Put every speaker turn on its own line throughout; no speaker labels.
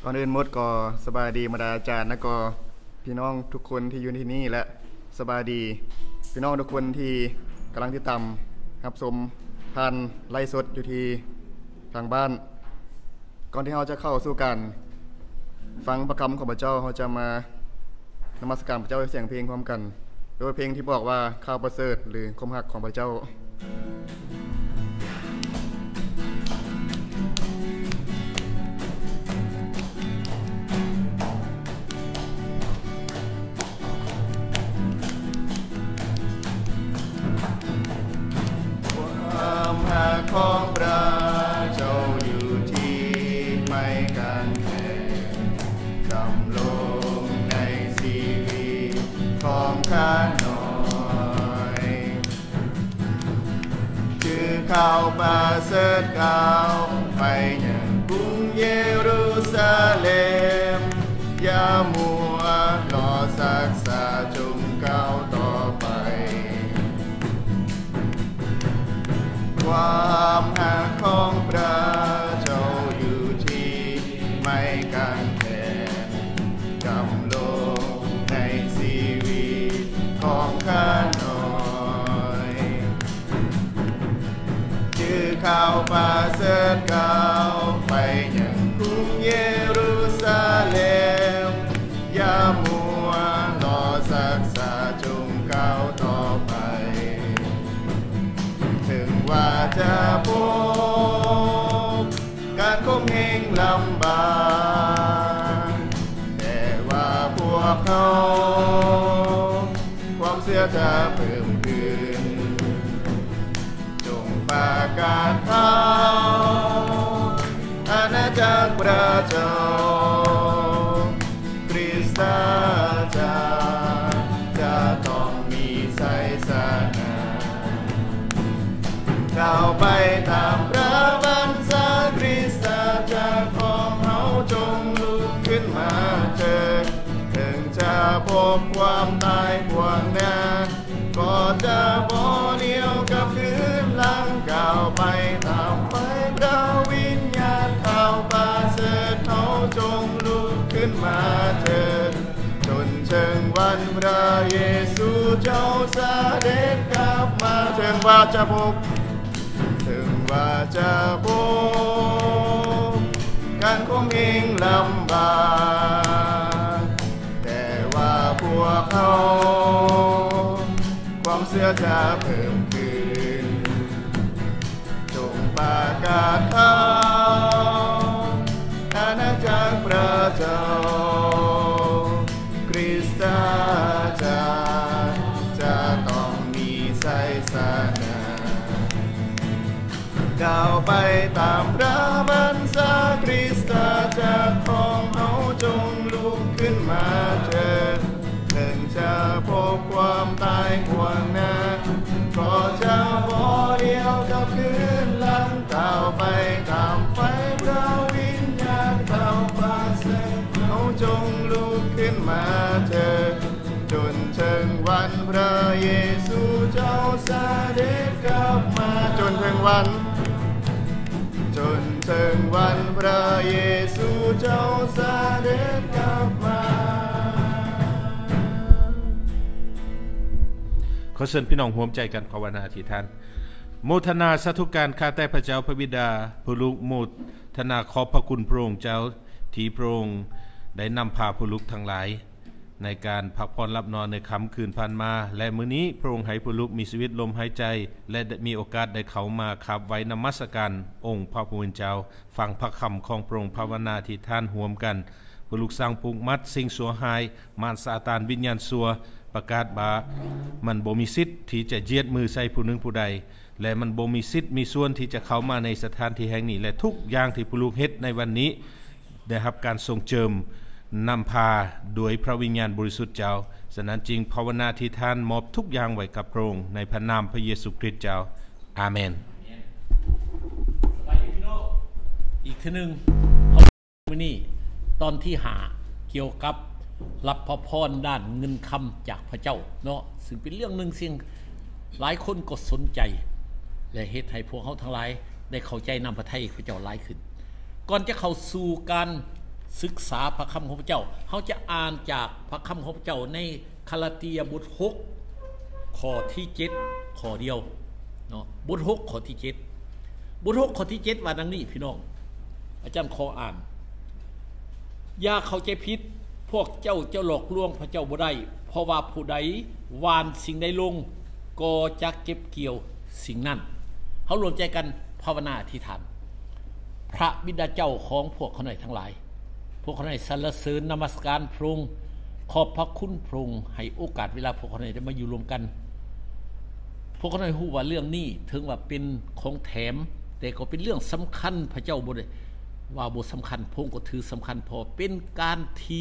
ก่อนอื่นหมดก็สบายดีมาดาอาจารย์และก็พี่น้องทุกคนที่อยู่ที่นี่และสบายดีพี่น้องทุกคนที่กำลังติดตามรับชมผ่านไลฟ์สดอยู่ที่ทางบ้านก่อนที่เราจะเข้าสู่การฟังพระคำของพระเจ้าเราจะมานมัสการพระเจ้าด้วยเสียงเพลงพร้อมกันโดยเพลงที่บอกว่าข้าวประเสริฐหรือความรักของพระเจ้าความรักของพระเจ้าอยู่ที่ไม่กันแค่ดำลงในชีวิตของข้าน้อยคือข้าวประเสริฐก้าวไปยังกรุงเยรูซาเล็มอย่ามัวรอศึกษาจงก้าวต่อไปความรักของพระเจ้าอยู่ที่ไม่กันแค่กำลงในชีวิตของข้าน้อยคือข้าวประเสริฐก้าวไปยังกรุงเยรูซาเล็มอย่ามัวรอศึกษาจงก้าวต่อไปถึงว่าจะพบการคมเหงลำบากแต่ว่าพวกเขาความเสียจะเพิ่มขึ้นจงประกาศเขาอาณาจักรพระเจ้าคริสตจักรจะต้องมีไสยชนะก้าวไปตามพระบัญชาคริสตจักรของเราจงลุกขึ้นมาเถิดถึงจะพบความตายพวกหน้าก็จะบ่เหนียวกับคืนหลังก้าวไปตามไฟพระวิญญาณข้าวประเสริฐเขาจงลุกขึ้นมาเถิดจนเชิงวันพระเยซูเจ้าเสด็จกลับมาถึงว่าจะพบการคงเองลำบากแต่ว่าพวกเขาความเสื่อจะเพิ่มขึ้นจงประกาศเขาอาณาจักรพระเจ้าคริสตจักรจะต้องมีไสยชนะก้าวไปตามพระบัญชาคริสตจักรของเราจงลุกขึ้นมาเถิดถึงจะพบความตายควงหน้าก็จะบ่เดียวกับคืนหลังก้าวไปตามไฟพระวิญญาณข้าวประเสริฐเราจงลุกขึ้นมาเถิดจนถึงวันพระเยซูเจ้าเสด็จกลับมาจนถึงวันพระเยซูเจ้าเสด็จกลับมา
ขอเชิญพี่น้องร่วมใจกันภาวนาอธิษฐานโมทนาสาธุการข้าแต่พระเจ้าพระบิดาผู้ลูกโมทนาขอบพระคุณพระองค์เจ้าที่พระองค์ได้นำพาผู้ลูกทั้งหลายในการพักผ่อนหลับนอนในค่ำคืนผ่านมาและมื้อนี้พระองค์ให้ผู้ลูกมีชีวิตลมหายใจและมีโอกาสได้เข้ามาขับไว้นมัสการองค์พระผู้เป็นเจ้าฟังพระคำของพระองค์ภาวนาที่ท่านร่วมกันผู้ลูกสร้างปลูกมัดสิ่งชั่วหายมารซาตานวิญญาณชั่วประกาศว่ามันบ่มีสิทธิ์ที่จะเหยียดมือใส่ผู้หนึ่งผู้ใดและมันบ่มีสิทธิ์มีส่วนที่จะเข้ามาในสถานที่แห่งนี้และทุกอย่างที่ผู้ลูกเฮ็ดในวันนี้ได้รับการทรงเจิมนำพาโดยพระวิญญาณบริสุทธิ์เจ้าฉะนั้นจริงภาวนาที่ท่านมอบทุกอย่างไว้กับพระองค์ในพระนามพระเยซูคริสต์เจ้าอาเมน
อีกทีนึงมื้อนี้ตอนที่5เกี่ยวกับรับพระพรด้านเงินคำจากพระเจ้าเนาะซึ่งเป็นเรื่องนึงสิ่งหลายคนก็สนใจและเฮ็ดให้พวกเขาทั้งหลายได้เข้าใจนำพระทัยพระเจ้าหลายขึ้นก่อนจะเข้าสู่การศึกษาพระคำของพระเจ้าเฮาจะอ่านจากพระคำของพระเจ้าในคาลาตียบท6ข้อที่7ข้อเดียวเนาะบท6ข้อที่7บท6ข้อที่7ว่าดังนี้พี่น้องอาจารย์ขออ่านอย่าเข้าใจผิดพวกเจ้าหลอกลวงพระเจ้าบ่ได้เพราะว่าผู้ใดหว่านสิ่งใดลงก็จะเก็บเกี่ยวสิ่งนั้นเฮารวมใจกันภาวนาอธิษฐานพระบิดาเจ้าของพวกเขาหน่อยทั้งหลายพวกเขาหน่อยสรรเสริญนมัสการพระองค์ขอบพระคุณพระองค์ให้โอกาสเวลาพวกเขาหน่อยได้มาอยู่รวมกันพวกเขาหน่อยฮู้ว่าเรื่องนี้ถึงว่าเป็นของแถมแต่ก็เป็นเรื่องสำคัญพระเจ้าบ่ได้ว่าบ่สำคัญพระองค์ก็ถือสำคัญพอเป็นการที่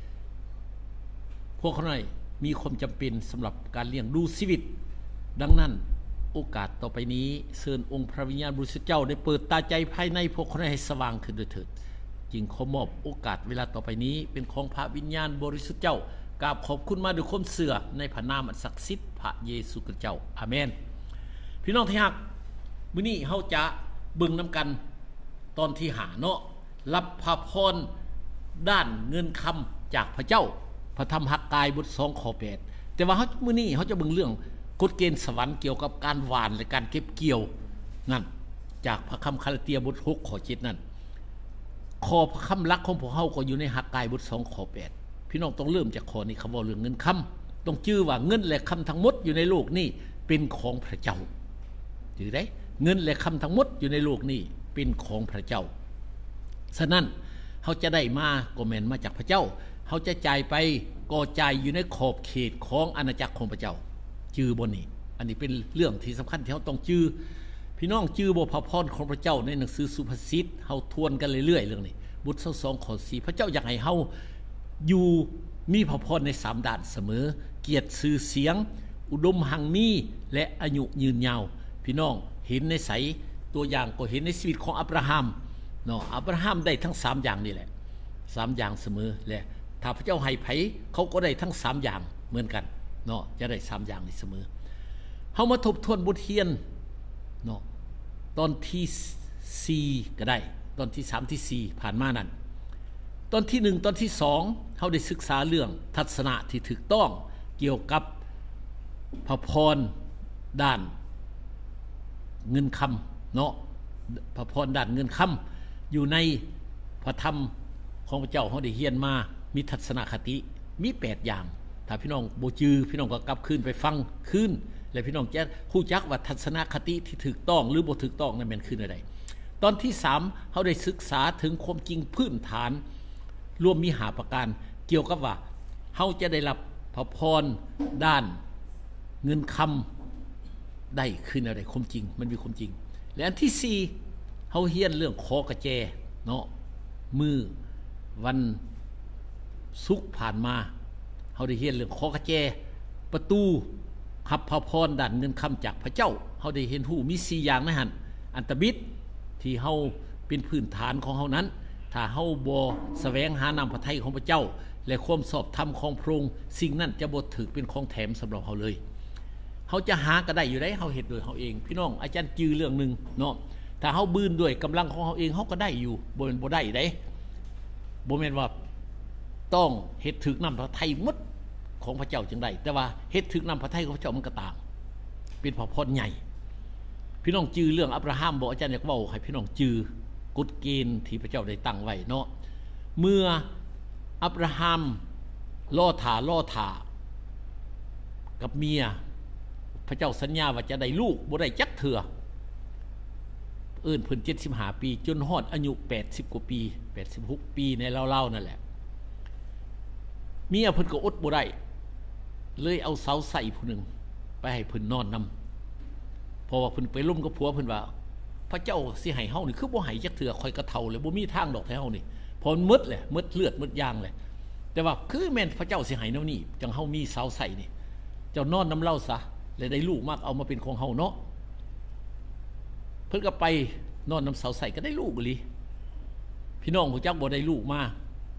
พวกเขาหน่อยมีความจำเป็นสำหรับการเลี้ยงดูชีวิตดังนั้นโอกาสต่อไปนี้เชิญองค์พระวิญญาณบริสุทธิ์เจ้าได้เปิดตาใจภายในพวกเขาให้สว่างขึ้นด้วยเถิดจึงขอมอบโอกาสเวลาต่อไปนี้เป็นของพระวิญญาณบริสุทธิ์เจ้ากราบขอบคุณมาด้วยความเชื่อในพระนามอันศักดิ์สิทธิ์พระเยซูคริสต์เจ้าอาเมนพี่น้องที่รักมื้อนี้เฮาจะเบิ่งนำกันตอนที่5เนาะรับพระพรด้านเงินคำจากพระเจ้าพระธรรมฮักกายบท2ข้อ8แต่ว่าเฮามื้อนี้เฮาจะเบิ่งเรื่องกฎเกณฑ์สวรรค์เกี่ยวกับการหว่านและการเก็บเกี่ยวนั่นจากพระคำคาลาตียบท6ข้อ7นั่นข้อคำหลักของพวกเฮาก็อยู่ในฮักกายบท2ข้อ8พี่น้องต้องเริ่มจากข้อนี้คำว่าเรื่องเงินคำต้องชื่อว่าเงินและคำทั้งหมดอยู่ในโลกนี้เป็นของพระเจ้าถือได้เงินและคำทั้งหมดอยู่ในโลกนี้เป็นของพระเจ้าฉะนั้นเฮาจะได้มาก็แม่นมาจากพระเจ้าเฮาจะจ่ายไปก็จ่ายอยู่ในขอบเขตของอาณาจักรของพระเจ้าจื้อบ่นี่อันนี้เป็นเรื่องที่สำคัญที่เฮาต้องจื้อพี่น้องจื้อบ่พระพรของพระเจ้าในหนังสือสุภาษิตเฮาทวนกันเรื่อยๆเรื่องนี้บท22ข้อ4พระเจ้าอยากให้เฮาอยู่มีพระพรใน3ด้านเสมอเกียรติชื่อเสียงอุดมหังมีและอายุยืนยาวพี่น้องเห็นในไสตัวอย่างก็เห็นในชีวิตของอับราฮัมเนาะอับราฮัมได้ทั้ง3อย่างนี่แหละ3อย่างเสมอและถ้าพระเจ้าให้ไผเขาก็ได้ทั้ง3อย่างเหมือนกันเนาะจะได้3อย่างนี้เสมอเฮามาทบทวนบทเรียนเนาะตอนที่4ก็ได้ตอนที่3ที่4ผ่านมานั่นตอนที่1ตอนที่2เฮาได้ศึกษาเรื่องทัศนะที่ถูกต้องเกี่ยวกับพระพรด้านเงินคำเนาะพระพรด้านเงินคำอยู่ในพระธรรมของพระเจ้าเฮาได้เรียนมามีทัศนคติมี8อย่างถ้าพี่น้องบ่จื้อพี่น้องก็กลับคืนไปฟังคืนแล้วพี่น้องจะรู้จักว่าทัศนคติที่ถูกต้องหรือบ่ถูกต้องนั้นแม่นคืออะไรตอนที่3เฮาได้ศึกษาถึงความจริงพื้นฐานรวมมี5ประการเกี่ยวกับว่าเฮาจะได้รับพระพรด้านเงินคำได้ขึ้นอะไรความจริงมันมีความจริงและอันที่4เฮาเรียนเรื่องขอกระแจเนาะมื้อวันศุกร์ผ่านมาเฮาได้เรียนเรื่องขอกระแจประตูรับพระพรด้านเงินคำจากพระเจ้าเฮาได้เห็นฮู้มี4อย่างนะหั่นอันตบิดที่เฮาเป็นพื้นฐานของเฮานั้นถ้าเฮาบ่แสวงหานำพระทัยของพระเจ้าและความชอบธรรมของพระองค์สิ่งนั้นจะบ่ถูกเป็นของแถมสำหรับเฮาเลยเฮาจะหาก็ได้อยู่ได้เฮาเฮ็ดโดยเฮาเองพี่น้องอาจารย์จื้อเรื่องนึงเนาะถ้าเฮาบืนด้วยกำลังของเฮาเองเฮาก็ได้อยู่บ่แม่นบ่ได้ได้บ่แม่นว่าต้องเฮ็ดถูกนำพระทัยหมดของพระเจ้าจึงได้แต่ว่าเฮ็ดถูกนำพระทัยของพระเจ้ามันก็ต่างเป็นพระพรใหญ่พี่น้องจื้อเรื่องอับราฮัมบ่อาจารย์อยากเว้าให้พี่น้องจื้อกฎเกณฑ์ที่พระเจ้าได้ตั้งไว้เนาะเมื่ออับราฮัมล่อถ่ากับเมียพระเจ้าสัญญาว่าจะได้ลูกบ่ได้จักเถื่อเอิ้นเพิ่น75ปีจนฮอดอายุ80กว่าปี86ปีในเล่าๆนั่นแหละเมียเพิ่นก็อดบ่ได้เลยเอาเสาใส่ผู้นึงไปให้เพิ่นนอนนำเพราะว่าเพิ่นไปร่วมกับผัวเพิ่นว่าพระเจ้าสิให้เฮานี่คือบ่ให้จักเถื่อข่อยก็เฒ่าเลยบ่มีทางดอกแท้เฮานี่พอหมดแหละหมดเลือดหมดยางเลยแต่ว่าคือแม่นพระเจ้าสิให้แนวนี้จังเฮามีเสาใส่นี่เจ้านอนนำเราซะแล้วได้ลูกมากเอามาเป็นของเฮาเนาะเพิ่นก็ไปนอนนำเสาใส่ก็ได้ลูกอีหลีพี่น้องผู้จักบ่ได้ลูกมา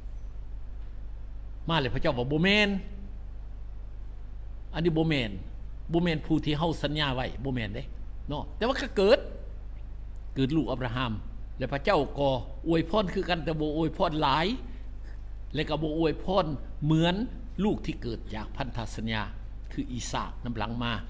เลยพระเจ้าว่าบ่แม่นอันนี้บ่แม่นผู้ที่เฮาสัญญาไว้บ่แม่นเด้เนาะแต่ว่าก็เกิดลูกอับราฮัมและพระเจ้าก็อวยพรคือกันแต่บ่อวยพรหลายและก็บ่อวยพรเหมือนลูกที่เกิดจากพันธสัญญาคืออีสากนําหลังมา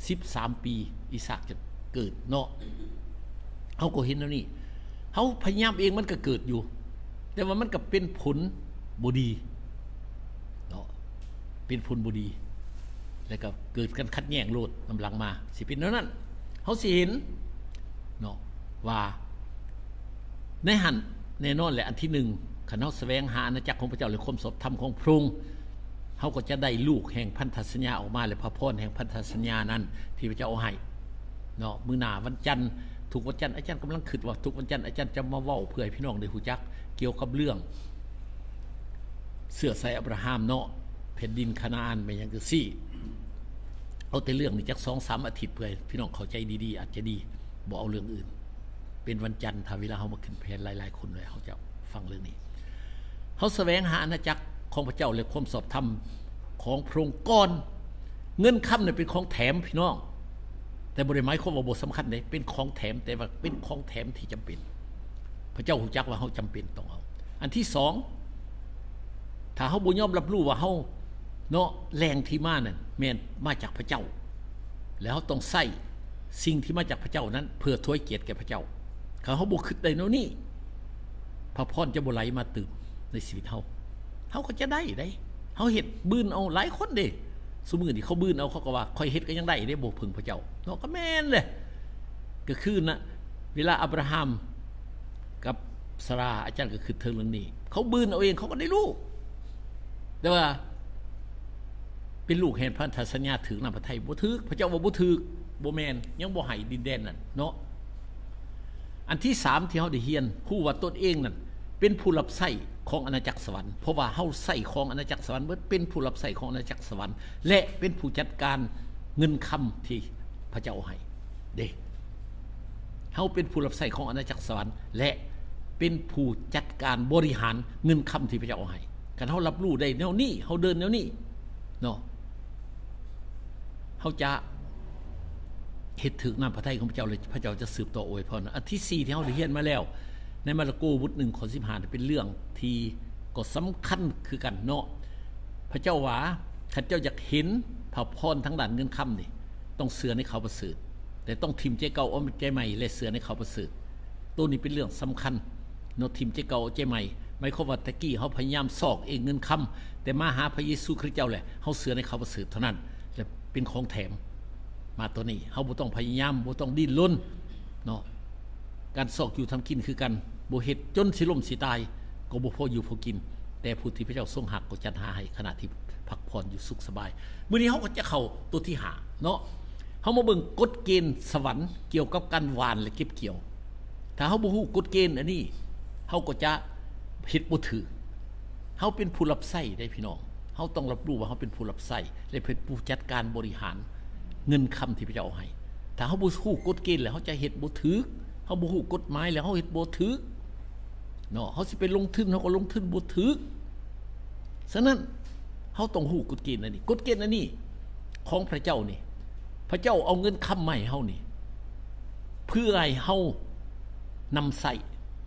13ปีอีสากจะเกิดเนาะเฮาก็เห็นแล้วนี่เฮาพยายามเองมันก็เกิดอยู่แต่ว่ามันก็เป็นผลบ่ดีเนาะเป็นผลบ่ดีแล้วก็เกิดกันขัดแย้งโลดนําหลังมาสิเป็นนั้นเฮาสิเห็นเนาะว่าในหันแน่นอนแหละอันที่1คันเฮาแสวงหาอาณาจักรของพระเจ้าหรือความชอบธรรมของพระองค์เฮาก็จะได้ลูกแห่งพันธสัญญาออกมาและพระพรแห่งพันธสัญญานั้นที่พระเจ้าเอาให้เนาะมื้อหน้าวันจันทร์ทุกวันจันทร์อาจารย์กำลังคิดว่าทุกวันจันทร์อาจารย์จะมาเว้าเพื่อให้พี่น้องได้รู้จักเกี่ยวกับเรื่องเสื้อสายอับราฮัมเนาะแผ่นดินคานาอันเป็นหยังจังซี่เอาแต่เรื่องนี้จัก 2-3 อาทิตย์เพื่อให้พี่น้องเข้าใจดีๆอาจจะดีบ่เอาเรื่องอื่นเป็นวันจันทร์ถ้าเวลาเฮามาขึ้นแผ่นหลายๆคนเลยเฮาจะฟังเรื่องนี้เฮาแสวงหาอาณาจักรของพระเจ้าและความชอบธรรมของพระองค์ก่อนเงินคำนี่เป็นของแถมพี่น้องแต่บ่ได้หมายความว่าบ่สำคัญเด้เป็นของแถมแต่ว่าเป็นของแถมที่จำเป็นพระเจ้ารู้จักว่าเฮาจำเป็นต้องเอาอันที่2ถ้าเฮาบ่ยอมรับรู้ว่าเฮาเนาะแรงที่มานั่นแม่นมาจากพระเจ้าแล้วเฮาต้องใช้สิ่งที่มาจากพระเจ้านั้นเพื่อถวายเกียรติแก่พระเจ้าถ้าเฮาบ่คิดได้แนวนี้พระพรจะบ่ไหลมาเติมในชีวิตเฮาก็จะได้เฮาเฮ็ดบื้นเอาหลายคนเด้ซุมื้อนี้เขาบื้นเอาเขาก็ว่าค่อยเฮ็ดก็ยังได้เด้บ่พึ่งพระเจ้าเนาะก็แม่นเลยก็คือนะเวลาอับราฮัมกับซาราอาจารย์ก็คือเทิงเรื่องนี้เขาบื้นเอาเองเขาก็ได้ลูกแต่ว่าเป็นลูกแห่งพันธสัญญาถึงนำพระทัยบ่ถึกพระเจ้าบ่ถึกบ่แม่นยังบ่ให้ดินแดนนั่นเนาะอันที่3ที่เฮาได้เรียนฮู้ว่าตนเองนั่นเป็นผู้รับใช้ของอาณาจักรสวรรค์เพราะว่าเฮาใช้ของอาณาจักรสวรรค์เป็นผู้รับใช้ของอาณาจักรสวรรค์และเป็นผู้จัดการเงินคำที่พระเจ้าให้เด้เฮาเป็นผู้รับใช้ของอาณาจักรสวรรค์และเป็นผู้จัดการบริหารเงินคำที่พระเจ้าให้กันเฮารับรู้ได้แนวนี้เฮาเดินแนวนี้เนาะเฮาจะเฮ็ดถึกนำพระทัยของพระเจ้าเลยพระเจ้าจะสืบต่ออวยพรอันที่4ที่เฮาได้เรียนมาแล้วในมาระโกบท1ข้อ15เป็นเรื่องที่ก็สำคัญคือกันเนาะพระเจ้าว่าข้าเจ้าอยากเห็นพระพรทั้งด้านเงินคำนี่ต้องเสือในเขาประเสริฐแต่ต้องทิ่มใจเก่าเอาใจใหม่และเสือในเขาประเสริฐตัวนี้เป็นเรื่องสำคัญเนาะทิ่มใจเก่าเอาใจใหม่หมายความว่าตะกี้เฮาพยายามซอกเองเงินคำแต่มาหาพระเยซูคริสต์เจ้าแหละเฮาเสือในเขาประเสริฐเท่านั้นและเป็นของแถมมาตัวนี้เฮาบ่ต้องพยายามบ่ต้องดิ้นรนเนาะการซอกอยู่ทำกินคือกันบ่เฮ็ดจนสิล้มสิตายก็บ่พออยู่พอกินแต่ผู้ที่พระเจ้าทรงหักก็จัดหาให้ขณะที่พักผ่อนอยู่สุขสบายมื้อนี้เฮาก็จะเข้าตัวที่5เนาะเฮามาเบิ่งกฎเกณฑ์สวรรค์เกี่ยวกับการหว่านและเก็บเกี่ยวถ้าเฮาบ่ฮู้กฎเกณฑ์อันนี้เฮาก็จะเฮ็ดบ่ถูกเฮาเป็นผู้รับใช้ได้พี่น้องเฮาต้องรับรู้ว่าเฮาเป็นผู้รับใช้และเป็นผู้จัดการบริหารเงินคำที่พระเจ้าให้ถ้าเฮาบ่ฮู้กฎเกณฑ์แล้วเฮาจะเฮ็ดบ่ถูกเฮาบ่ฮู้กฎหมายแล้วเฮาเฮ็ดบ่ถูกเนาะเฮาสิไปลงทุนเฮาก็ลงทุนบ่ถูกฉะนั้นเฮาต้องฮู้กฎเกณฑ์อันนี้กฎเกณฑ์อันนี้ของพระเจ้านี่พระเจ้าเอาเงินคำมาให้เฮานี่เพื่อให้เฮานำใช้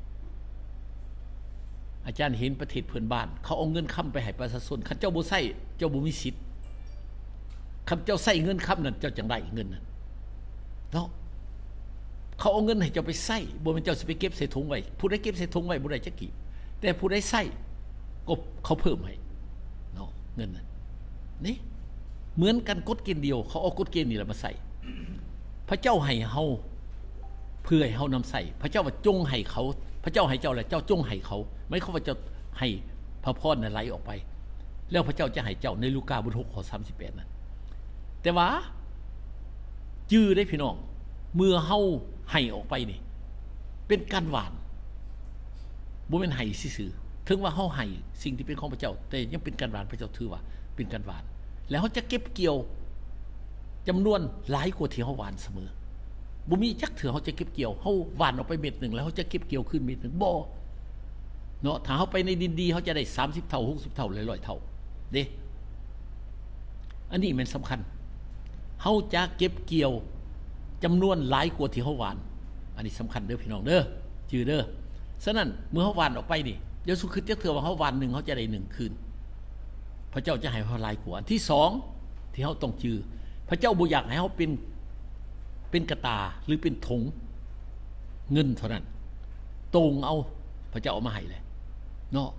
อาจารย์เห็นประเทศเพื่อนบ้านเขาเอาเงินคำไปให้ประชาชนคันเจ้าบ่ใช้เจ้าบ่มีสิทธิ์คันเจ้าใช้เงินคำนั้นเจ้าจังได้เงินนั้นเนาะเขาเอาเงินให้เจ้าไปใช้บ่แม่นเจ้าสิไปเก็บใส่ถุงไว้ผู้ใดเก็บใส่ถุงไว้บ่ได้จักกี่แต่ผู้ใดใช้ก็เขาเพิ่มให้เนาะเงินนั้นนี่เหมือนกันกฎเกณฑ์เดียวเขาเอากฎเกณฑ์นี่แหละมาใส่พระเจ้าให้เฮาเพื่อให้เฮานำใช้พระเจ้าว่าจงให้เขาพระเจ้าให้เจ้าแล้วเจ้าจงให้เขาไม่เขาว่าเจ้าให้พระพรนั้นไหลออกไปแล้วพระเจ้าจะให้เจ้าในลูกาบท6ข้อ38นั้นแต่ว่าจื้อได้พี่น้องเมื่อเฮาให้ออกไปนี่เป็นการหวานบ่แม่นให้ซื่อๆถึงว่าเฮาให้สิ่งที่เป็นของพระเจ้าแต่ยังเป็นการหวานพระเจ้าถือว่าเป็นการหวานแล้วเฮาจะเก็บเกี่ยวจำนวนหลายกว่าที่เฮาหวานเสมอบ่มีจักเถื่อเฮาจะเก็บเกี่ยวเฮาหวานออกไปเม็ดนึงแล้วเฮาจะเก็บเกี่ยวขึ้นเม็ดนึงบ่เนาะถ้าเฮาไปในดินดีเฮาจะได้30เท่า60เท่า100เท่าเด้อันนี้มันสำคัญเฮาจะเก็บเกี่ยวจำนวนหลายกว่าที่เฮาหวานอันนี้สำคัญเด้อพี่น้องเด้อจื่อเด้อฉะนั้นเมื่อเฮาหวานออกไปนี่ยซูคริสต์จักเทื่อว่าเฮาวันนึงเฮาจะได้1คืนพระเจ้าจะให้เฮาหลายกว่าอันที่2ที่เฮาต้องจื้อพระเจ้าบ่อยากให้เฮาเป็นกระตาหรือเป็นถุงเงินเท่านั้นตรงเอาพระเจ้าเอามาให้เลยเนาะ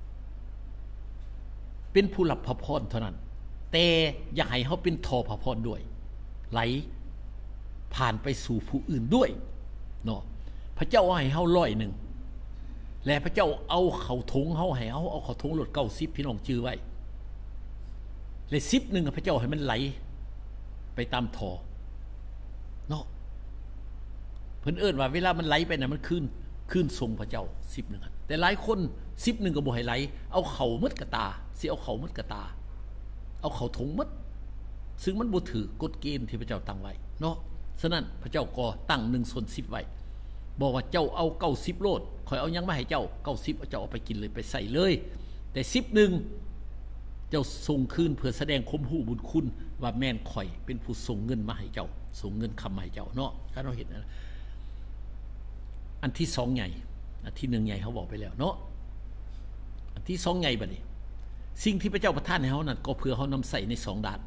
เป็นผู้รับพระพรเท่านั้นแต่อยากให้เฮาเป็นทอพระพรด้วยไหลผ่านไปสู่ผู้อื่นด้วยเนาะพระเจ้าให้เฮา100และพระเจ้าเอาเข้าถุงเฮาให้เฮาเอาเข้าถุงรถ90พี่น้องจื้อไว้และ10นึงพระเจ้าให้มันไหลไปตามทอเนาะเพิ่นเอิ้นว่าเวลามันไหลไปน่ะมันคืนทรงพระเจ้า10นึงแต่หลายคน10นึงก็บ่ให้ไหลเอาเข้าหมดกระตาสิเอาเข้าหมดกระตาเอาเข้าถุงหมดซึ่งมันบ่ถือกฎเกณฑ์ที่พระเจ้าตั้งไว้เนาะฉะนั้นพระเจ้าก็ตั้ง1/10ไว้บอกว่าเจ้าเอา90โลดข่อยเอายังมาให้เจ้า90เจ้าเอาไปกินเลยไปใส่เลยแต่10นึงเจ้าส่งคืนเพื่อแสดงความรู้บุญคุณว่าแม่นข่อยเป็นผู้ส่งเงินมาให้เจ้าส่งเงินคำมาให้เจ้าเนาะถ้าเราเห็นนะอันที่2ใหญ่อันที่1ใหญ่เขาบอกไปแล้วเนาะอันที่2ใหญ่บัดนี้สิ่งที่พระเจ้าประทานให้เฮานั้นก็เพื่อเฮานำใส่ใน2ด้าน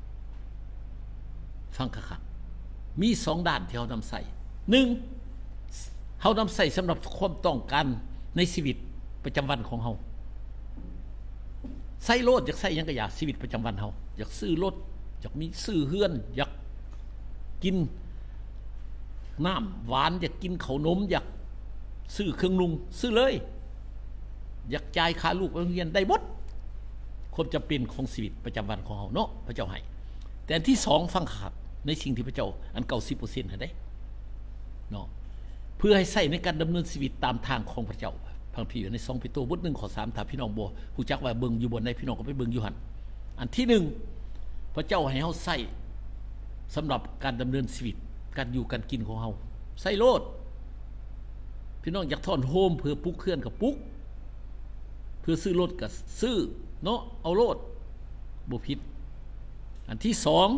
ฟังคักๆมี2ด้านที่เฮานำใส่1เฮานำใส่สำหรับความต้องการในชีวิตประจำวันของเฮาใส่รถอยากใส่ยังก็อยากชีวิตประจำวันเฮาอยากซื้อรถอยากมีซื้อเฮือนอยากกินน้ำหวานอยากกินข้าวนมอยากซื้อเครื่องนุ่งซื้อเลยอยากจ่ายค่าลูกไปโรงเรียนได้หมดความจำเป็นของชีวิตประจำวันของเฮาเนาะพระเจ้าให้แต่อันที่2ฟังคักในสิ่งที่พระเจ้าอัน 90% ให้ได้เนาะเพื่อให้ใช้ในการดำเนินชีวิตตามทางของพระเจ้าพังพี่อยู่ใน2เปโตรบท1ข้อ3ถ้าพี่น้องบ่ฮู้จักว่าเบิ่งอยู่บนใดพี่น้องก็ไปเบิ่งอยู่หั่นอันที่1พระเจ้าให้เฮาใช้สำหรับการดำเนินชีวิตการอยู่การกินของเฮาใช้โลดพี่น้องอยากถอนโฮมเพื่อปลุกเคลื่อนก็ปลุกเพื่อซื้อรถก็ซื้อเนาะเอาโลดบ่ผิดอันที่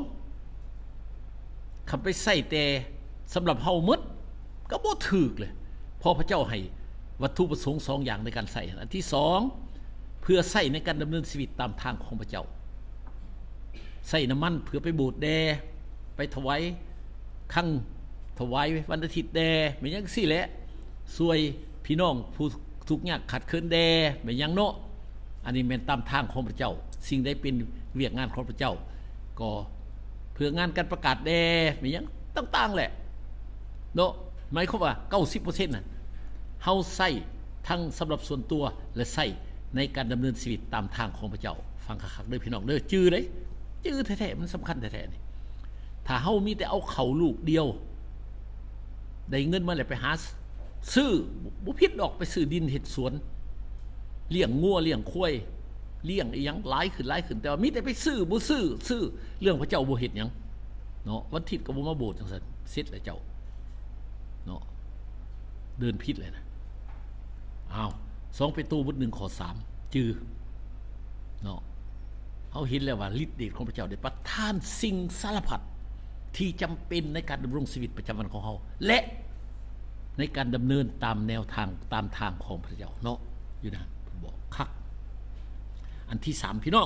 2คันไปใช้แต่สำหรับเฮาหมดก็บ่ถูกเลยเพราะพระเจ้าให้วัตถุประสงค์2อย่างในการใส่อันที่2เพื่อใส่ในการดำเนินชีวิตตามทางของพระเจ้าใส่น้ำมันเพื่อไปโบสถ์แด่ไปถวายคั่งถวายวันอาทิตย์แด่แม่นจังซี่แหละช่วยพี่น้องผู้ทุกข์ยากขัดเคินแด่แม่นยังเนาะอันนี้แม่นตามทางของพระเจ้าสิ่งใดเป็นเวียกงานของพระเจ้าก็เพื่องานการประกาศแด่แม่นยังต่างๆแหละเนาะหมายความว่า 90% น่ะเฮาใช้ทั้งสำหรับส่วนตัวและใช้ในการดำเนินชีวิตตามทางของพระเจ้าฟังคักๆเด้อพี่น้องเด้อจื้อเด้จื้อแท้ๆมันสำคัญแท้ๆนี่ถ้าเฮามีแต่เอาเขาลูกเดียวได้เงินมาแล้วไปหาซื้อบ่ผิดดอกไปซื้อดินเฮ็ดสวนเลี้ยงงัวเลี้ยงควายเลี้ยงอีหยังหลายขึ้นแต่ว่ามีแต่ไปซื้อบ่ซื้อเรื่องพระเจ้าบ่เฮ็ดหยังเนาะวันอาทิตย์ก็บ่มาโบสถ์จังซั่นเสร็จแล้วเจ้าเนาะเดินผิดเลยนะอ้าว2เปโตรบท1ข้อ3จื้อเนาะเฮาเห็นแล้วว่าฤทธิ์เดชของพระเจ้าได้ประทานสิ่งสารพัดที่จำเป็นในการดำรงชีวิตประจำวันของเฮาและในการดำเนินตามแนวทางตามทางของพระเจ้าเนาะอยู่นะผมบอกคักอันที่3พี่น้อง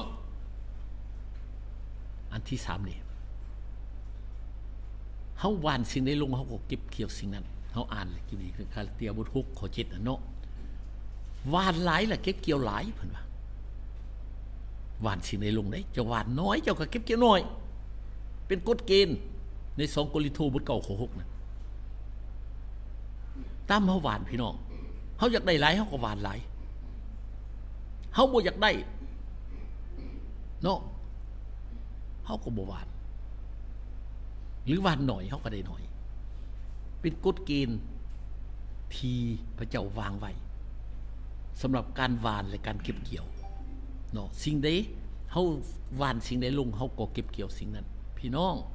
อันที่3นี่เฮาหว่านสิ่งใดลงเฮาก็เก็บเกี่ยวสิ่งนั้นเฮาอ่านเลยกินนี่คือคาลาเตียบท6ข้อ7น่ะเนาะหว่านหลายล่ะเก็บเกี่ยวหลายเพิ่นว่าหว่านสิ่งใดลงได้จะหว่านน้อยเจ้าก็เก็บเกี่ยวน้อยเป็นกฎเกณฑ์ใน2โครินธ์บท9ข้อ6น่ะตามเฮาหวานพี่น้องเฮาอยากได้หลายเฮาก็หวานหลายเฮาบ่อยากได้เนาะเฮาก็บ่หวานหรือหวานหน่อยเฮาก็ได้หน่อยเป็นกฎเกณฑ์ที่พระเจ้าวางไว้สำหรับการหวานและการเก็บเกี่ยวเนาะสิ่งใดเฮาหวานสิ่งใดลงเฮาก็เก็บเกี่ยวสิ่งนั้นพี่น้อง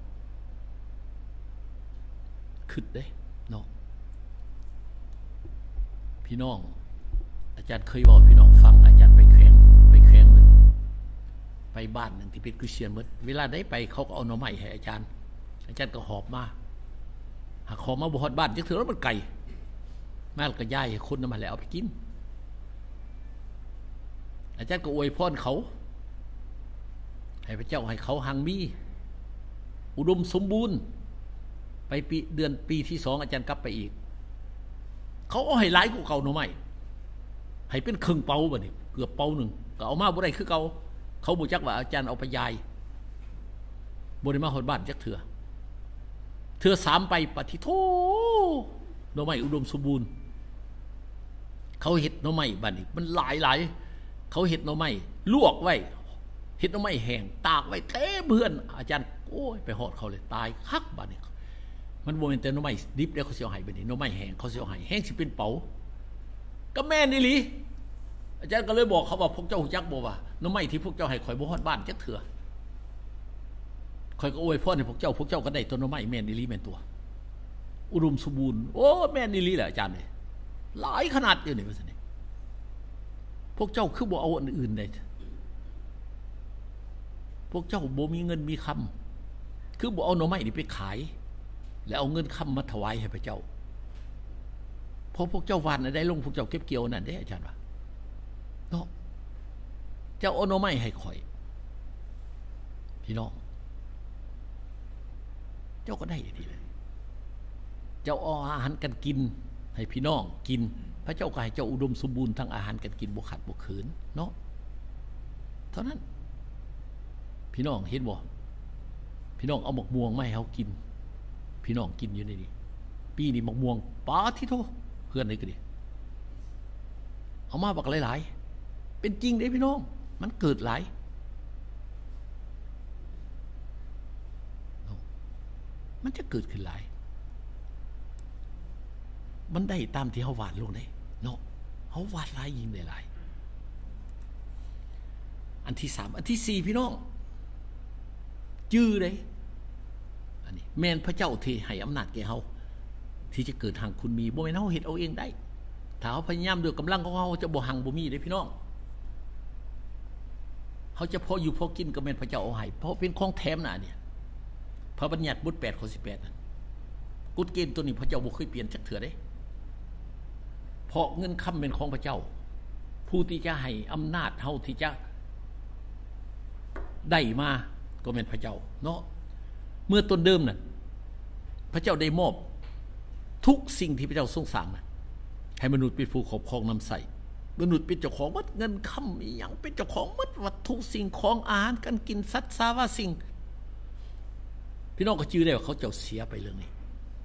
คิดเด้เนาะพี่น้องอาจารย์เคยบอกพี่น้องฟังอาจารย์ไปแขวงนึงไปบ้านนึงที่เป็นคริสเตียนหมดเวลาได้ไปเขาก็เอาหน่อไม้ให้อาจารย์ก็หอบมาหากขอมาบ่ฮอดบ้านจักเทื่อแล้วมันไกลมาแล้วก็ย้ายคนนำมาแล้วเอาไปกินอาจารย์ก็อวยพรเขาให้พระเจ้าให้เขาหังมีอุดมสมบูรณ์ไปปีที่2อาจารย์กลับไปอีกเขาเอาให้หลายกว่าเก่าหน่อไม่ให้เป็นครึ่งเปาบ่นี่เกือบเปานึงก็เอามาบ่ได้คือเก่าเขาบ่จักว่าอาจารย์เอาไปยายบ่ได้มาฮอดบ้านจักเถื่อ3ไปปฏิโธหน่อไม้อุดมสมบูรณ์เขาเฮ็ดหน่อไม้บัดนี้มันหลายเขาเฮ็ดหน่อไม้ลวกไว้เฮ็ดหน่อไม้แห้งตากไว้เต็มเพื่อนอาจารย์โอ้ยไปฮอดเขาเลยตายคักบัดนี้มันบ่แม่นแต่หน่อไม้ดิบแล้วเขาสิเอาให้บัดนี้หน่อไม้แห้งเขาสิเอาให้แห้งสิเป็นเป๋าก็แม่นอีหลีอาจารย์ก็เลยบอกเขาว่าพวกเจ้าฮู้จักบ่ว่าหน่อไม้ที่พวกเจ้าให้ข่อยบ่ฮอดบ้านจักเถื่อข่อยก็อวยพรให้พวกเจ้าก็ได้ต้นหน่อไม้แม่นอีหลีแม่นตัวอุดมสมบูรณ์โอ้แม่นอีหลีแหละอาจารย์นี่หลายขนาดอยู่นี่ว่าซั่นนี่พวกเจ้าคือบ่เอาอันอื่นได้พวกเจ้าบ่มีเงินมีคำคือบ่เอาหน่อไม้นี่ไปขายแล้วเอาเงินคำมาถวายให้พระเจ้าพอพวกเจ้าหว่านได้ลงพวกเจ้าเก็บเกี่ยวนั่นเด้อาจารย์ว่าเนาะเจ้าเอาหน่อไม้ให้ข่อยพี่น้องเจ้าก็ได้ดีเลยเจ้าเอาอาหารกันกินให้พี่น้องกินพระเจ้าก็ให้เจ้าอุดมสมบูรณ์ทั้งอาหารกันกินบ่ขาดบ่เขินเนาะเท่านั้นพี่น้องเห็นบ่พี่น้องเอาหมกม่วงมาให้เฮากินพี่น้องกินอยู่ในนี้ปีนี้หมกม่วงปาทิโทเพื่อนเลยก็ดิเอามาบักหลายๆเป็นจริงเด้พี่น้องมันเกิดหลายมันจะเกิดขึ้นหลายมันได้ตามที่เฮาหวานลงได้เนาะเฮาหวานหลายยิ่งได้หลายอันที่3อันที่4พี่น้องจื้อเลยอันนี้แม่นพระเจ้าที่ให้อำนาจแก่เฮาที่จะเกิดหังคุณมีบ่แม่นเฮาเฮ็ดเอาเองได้ถ้าเฮาพยายามด้วยกำลังของเฮาจะบ่หังบ่มีเด้พี่น้องเฮาจะพออยู่พอกินก็แม่นพระเจ้าเอาให้เพราะเป็นของแถมน่ะเนี่ยพระบัญญัติบท8ข้อ18นั่นกฎเกณฑ์ตัวนี้พระเจ้าบ่เคยเปลี่ยนจักเทื่อเด้เพราะเงินคำเป็นของพระเจ้าผู้ที่จะให้อำนาจเฮาที่จะได้มาก็เป็นพระเจ้าเนาะเมื่อต้นเดิมน่ะพระเจ้าได้มอบทุกสิ่งที่พระเจ้าทรงสร้างน่ะให้มนุษย์เป็นผู้ครอบครองนำใส่มนุษย์เป็นเจ้าของหมดเงินคำอีหยังเป็นเจ้าของหมดวัตถุสิ่งของอาหารการกินสัตว์สาวาสิ่งพี่น้องก็จื้อได้ว่าเขาเจ้าเสียไปเรื่องนี้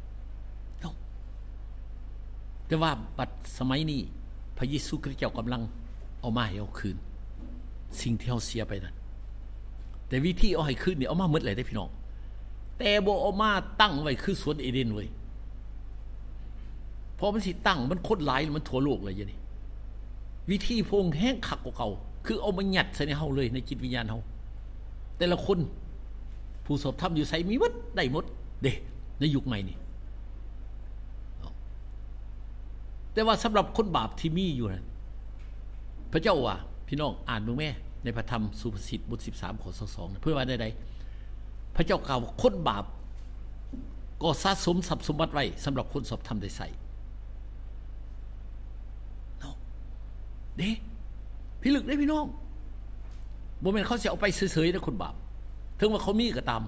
แต่ว่าบัดสมัยนี้พระเยซูคริสต์เจ้ากำลังเอามาให้เอาคืนสิ่งที่เขาเสียไปนั้นแต่วิธีเอาให้คืนนี่เอามาหมดเลยได้พี่น้องแต่บ่เอามาตั้งไว้คือสวนเอเดนเว้ยพอมันสิตั้งมันคนหลายมันทั่วโลกเลยอย่างนี้วิธีพงแห้งขักกว่าเก่าคือเอามาหยัดใส่ในเฮาเลยในจิตวิญญาณเฮาแต่ละคนผู้สอบธรรมอยู่ไสมีหมดได้หมดเด้ในยุคใหม่นี่แต่ว่าสำหรับคนบาปที่มีอยู่นะพระเจ้าว่าพี่น้องอ่านดูแม่ในพระธรรมสุภาษิตบท13ข้อ22เพื่อว่าใดๆพระเจ้ากล่าวว่าคนบาปก็สะสมทรัพย์สมบัติไว้สำหรับคนสอบธรรมได้ใส่เนาะเด้พี่ลึกได้พี่น้องบ่แม่นเขาสิเอาไปเฉยๆนะคนบาปถึงว่าเขามีก็ตาม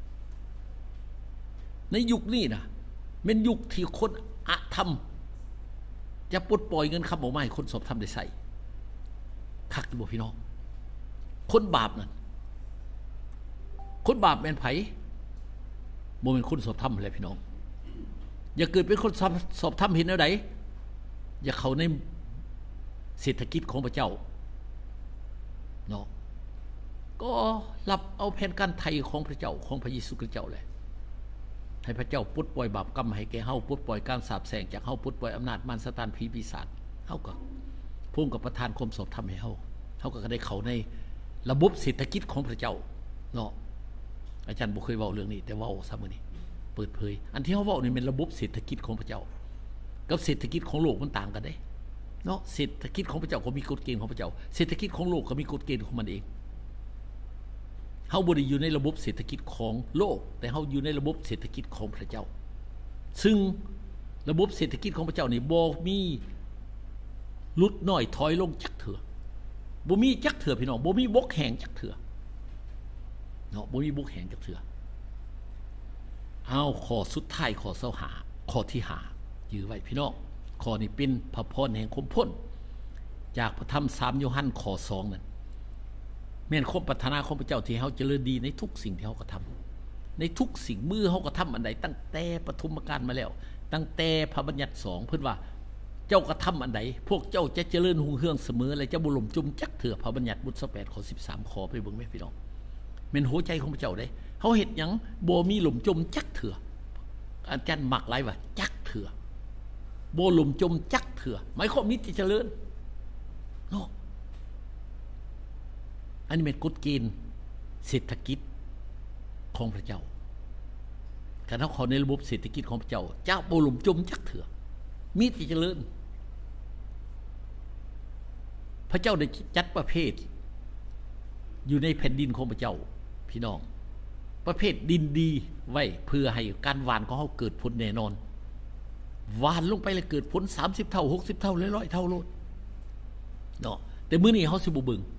ในยุคนี้นะเป็นยุคที่คนอธรรมจะปลดปล่อยเงินคำออกมาให้คนสอบธรรมได้ใส่คักบ่พี่น้องคนบาปนั่นคนบาปแม่นไผบ่แม่นคนสอบธรรมเลยพี่น้องอย่าเกิดเป็นคนสอบธรรมเห็นแนวใดอย่าเข้าในเศรษฐกิจของพระเจ้าเนาะก็รับเอาแผนการไถ่ของพระเจ้าของพระเยซูคริสต์เจ้าแหละให้พระเจ้าปลดปล่อยบาปกรรมให้แก่เฮาปลดปล่อยการสาปแช่งจากเฮาปลดปล่อยอำนาจมารซาตานผีปีศาจเฮาก็พุ่งกับประทานความสอบธรรมให้เฮาก็ได้เข้าในระบบเศรษฐกิจของพระเจ้าเนาะอาจารย์บ่เคยเว้าเรื่องนี้แต่เว้าซะมื้อนี้เปิดเผยอันที่เฮาเว้านี่เป็นระบบเศรษฐกิจของพระเจ้ากับเศรษฐกิจของโลกมันต่างกันเด้เนาะเศรษฐกิจของพระเจ้าก็มีกฎเกณฑ์ของพระเจ้าเศรษฐกิจของโลกก็มีกฎเกณฑ์ของมันเองเฮาบ่ได้อยู่ในระบบเศรษฐกิจของโลกแต่เฮาอยู่ในระบบเศรษฐกิจของพระเจ้าซึ่งระบบเศรษฐกิจของพระเจ้านี่บ่มีลดน้อยถอยลงจักเถื่อบ่มีจักเถื่อพี่น้องบ่มีบกแห้งจักเถื่อเนาะบ่มีบกแห้งจักเถื่อเอาข้อสุดท้ายข้อ25ข้อที่5ยื้อไว้พี่น้องข้อนี้เป็นพระพรแห่งความพ้นจากพระธรรม3โยฮันข้อ2นั่นแม่นความปรารถนาของพระเจ้าที่เฮาเจริญดีในทุกสิ่งที่เฮากระทำในทุกสิ่งมือเฮากระทำอันใดตั้งแต่ปฐมกาลมาแล้วตั้งแต่พระบัญญัติ2เพิ่นว่าเจ้ากระทำอันใดพวกเจ้าจะเจริญรุ่งเรืองเสมอและจะบ่ล่มจมจักเถื่อพระบัญญัติบท28ข้อ13ขอไปเบิ่งแม่พี่น้องแม่นหัวใจของพระเจ้าเด้เฮาเฮ็ดหยังบ่มีล่มจมจักเถื่ออาจารย์มักหลายว่าจักเถื่อบ่ล่มจมจักเถื่อหมายความมีที่เจริญเนาะอันนี้เป็นกฎเกณฑ์เศรษฐกิจของพระเจ้าการเฮาเข้าในระบบเศรษฐกิจของพระเจ้าเจ้าบ่ล่มจมจักเถื่อมีที่เจริญพระเจ้าได้จัดประเภทอยู่ในแผ่นดินของพระเจ้าพี่น้องประเภทดินดีไว้เพื่อให้การหว่านของเฮาเกิดผลแน่นอนหว่านลงไปแล้วเกิดผล30เท่า60เท่า100เท่าโลดเนาะแต่มื้อนี้เฮาสิบ่เบิ่ง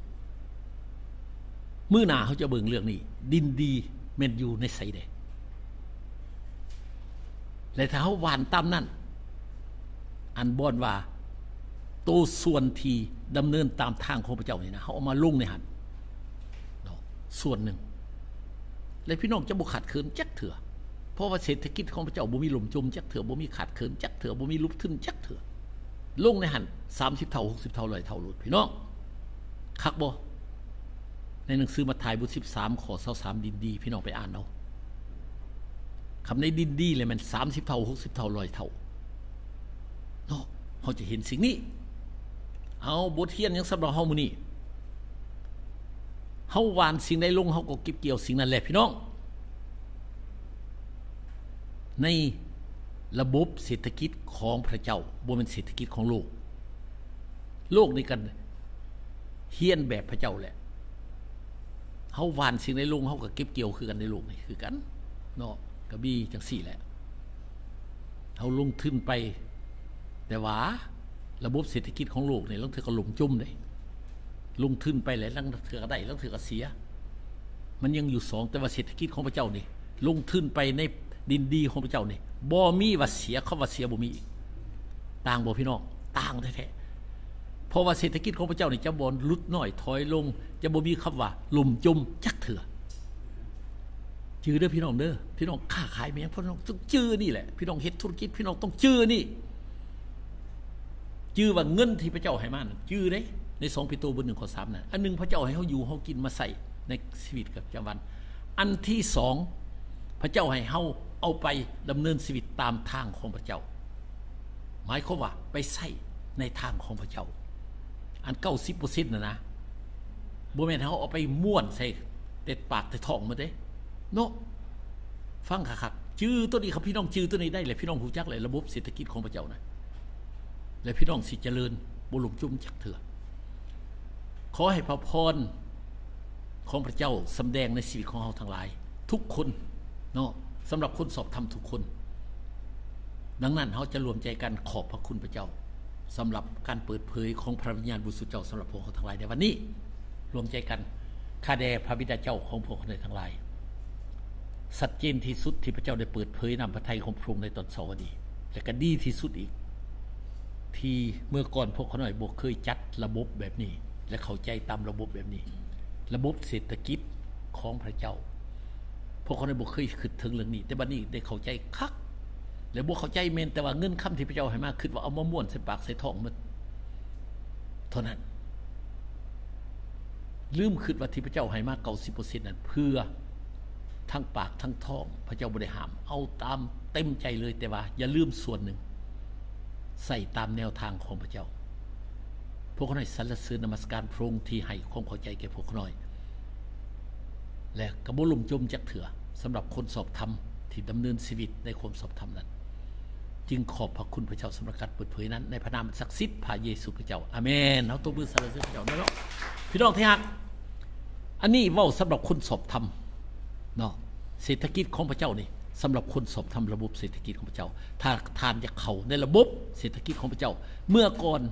มื้อหน้าเฮาจะเบิ่งเรื่องนี้ดินดีแม่นอยู่ในไสใดและถ้าเฮาหว่านตามนั้นอันบ่อนว่าตัวส่วนที่ดำเนินตามทางของพระเจ้านี่นะเฮาเอามาลงในหั่นเนาะส่วนหนึ่งและพี่น้องจะบ่ขาดเคินจักเถื่อเพราะว่าเศรษฐกิจของพระเจ้าบ่มีล่มจมจักเถื่อบ่มีขาดเคินจักเถื่อบ่มีลุกทึนจักเถื่อลงในหั่น30เท่า60เท่า100เท่าโลดพี่น้องคักบ่ในหนังสือมัทธิวบท13ข้อ23ดินดีพี่น้องไปอ่านเอาคำในดินดีเลยมัน30เท่า60เท่า100เท่าเนาะเฮาจะเห็นสิ่งนี้เอาบทเรียนยังสำหรับเฮามื้อนี้เฮาหว่านสิ่งใดลงเฮาก็เก็บเกี่ยวสิ่งนั้นแหละพี่น้องในระบบเศรษฐกิจของพระเจ้าบ่แม่นเศรษฐกิจของโลกโลกนี่กันเฮียนแบบพระเจ้าแหละเฮาหว่านสิ่งใดลงเฮาก็เก็บเกี่ยวคือกันในโลกนี่คือกันเนาะก็มีจังซี่แหละเฮาลงทุนไปแต่ว่าระบบเศรษฐกิจของโลกนี่ลางเทื่อก็ล่มจมได้ลงทุนไปแล้วลางเทื่อก็ได้ลางเทื่อก็เสียมันยังอยู่2แต่ว่าเศรษฐกิจของพระเจ้านี่ลงทุนไปในดินดีของพระเจ้านี่บ่มีว่าเสียคำว่าเสียบ่มีต่างบ่พี่น้องต่างแท้ๆเพราะว่าเศรษฐกิจของพระเจ้านี่จะบ่ลดน้อยถอยลงจะบ่มีคำว่าล่มจมจักเถื่อจื้อเด้อพี่น้องเด้อพี่น้องค้าขายแม่งพี่น้องต้องจื้อนี่แหละพี่น้องเฮ็ดธุรกิจพี่น้องต้องจื้อนี่จื้อว่าเงินที่พระเจ้าให้มานั่นจื้อเด้ใน2ปีโตบท1ข้อ3นั่นอันนึงพระเจ้าให้เฮาอยู่เฮากินมาใส่ในชีวิตประจำวันอันที่2พระเจ้าให้เฮาเอาไปดำเนินชีวิตตามทางของพระเจ้าหมายความว่าไปใส่ในทางของพระเจ้าอัน 90% นะบ่แม่นเฮาเอาไปม่วนใส่แต่ปากแต่ท้องมาเด้เนาะฟังคักๆจื้อตัวนี้ครับพี่น้องจื้อตัวนี้ได้เลยพี่น้องรู้จักเลยระบบเศรษฐกิจของพระเจ้านะและพี่น้องสิเจริญบ่หลงจุ่มจักเถื่อขอให้พระพรของพระเจ้าสำแดงในชีวิตของเราทั้งหลายทุกคนเนาะสำหรับคนสอบธรรมทุกคนดังนั้นเราจะรวมใจกันขอบพระคุณพระเจ้าสำหรับการเปิดเผยของพระวิญญาณบริสุทธิ์เจ้าสำหรับพวกเขาทั้งหลายในวันนี้รวมใจกันข้าแด่พระบิดาเจ้าของพวกเขาทั้งหลายสัจเจนที่สุดที่พระเจ้าได้เปิดเผยนำพระทัยของพระองค์ในตอนเช้าวันนี้และก็ดีที่สุดอีกที่เมื่อก่อนพวกเขาหน่อยบ่เคยจัดระบบแบบนี้และเข้าใจตามระบบแบบนี้ระบบเศรษฐกิจของพระเจ้าพวกเขาหน่อยบ่เคยคิดถึงเรื่องนี้แต่บัดนี้ได้เข้าใจคักแล้วบ่เข้าใจแม่นแต่ว่าเงินคำที่พระเจ้าให้มาคิดว่าเอามาม่วนใส่ปากใส่ท้องมันเท่านั้นลืมคิดว่าที่พระเจ้าให้มา 90% นั้นเพื่อทั้งปากทั้งท้องพระเจ้าบ่ได้ห้ามเอาตามเต็มใจเลยแต่ว่าอย่าลืมส่วนหนึ่งใส่ตามแนวทางของพระเจ้าพวกเขาหน่อยสรรเสริญนมัสการพระองค์ที่ให้ความเข้าใจแก่พวกเขาหน่อยและกระบ่ล่มจมจักเถื่อสำหรับคนสอบธรรมที่ดำเนินชีวิตในความสอบธรรมนั้นจึงขอบพระคุณพระเจ้าสำหรับการเปิดเผยนั้นในพระนามศักดิ์สิทธิ์พระเยซูพระเจ้าอาเมนเอาตัวมือสรรเสริญพระเจ้าเนาะพี่น้องที่รักอันนี้เว้าสำหรับคนสอบธรรมเนาะเศรษฐกิจของพระเจ้านี่สำหรับคนสอบธรรมระบบเศรษฐกิจของพระเจ้าถ้าทานจะเข้าในระบบเศรษฐกิจของพระเจ้าเมื่อก่อน